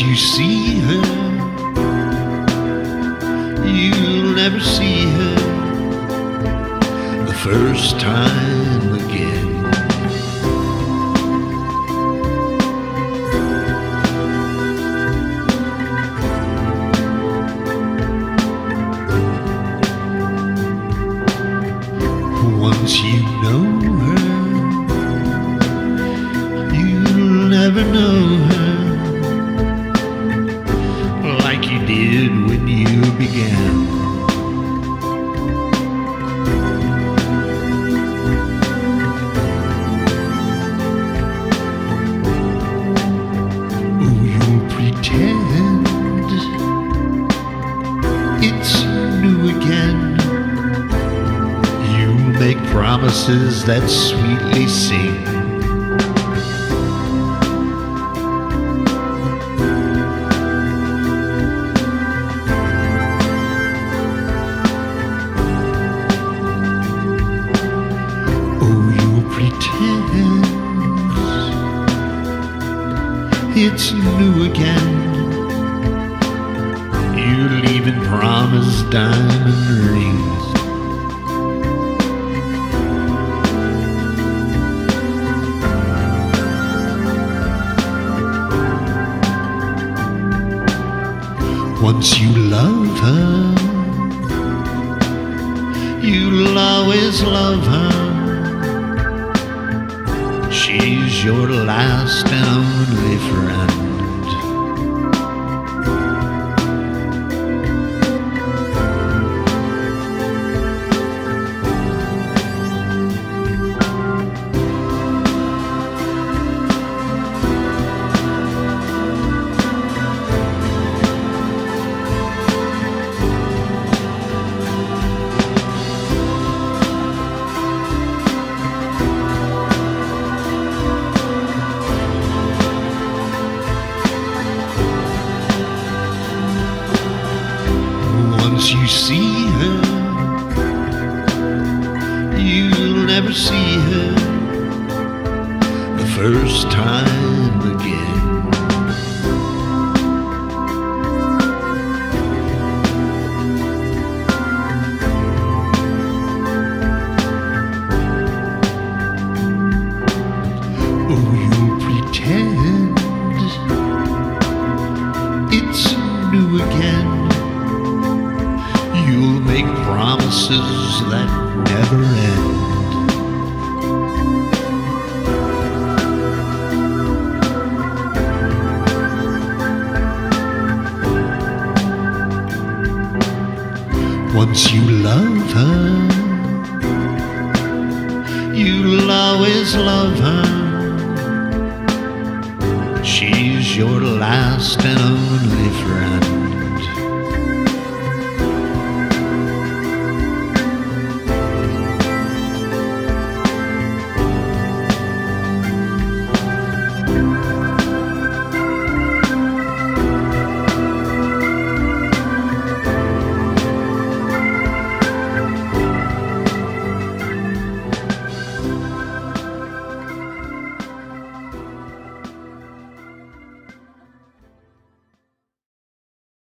Once you see her, you'll never see her the first time again. Once you know her, you'll never know her like you did when you began. Oh, you'll pretend it's new again. Make promises that sweetly sing. Oh, you'll pretend it's new again. You'll even promise diamond rings. Once you love her, you'll always love her. She's your last and only friend. Once you see her, you'll never see her the first time again. Oh, you'll pretend it's new again. You'll make promises that never end. Once you love her, you'll always love her. She's your last and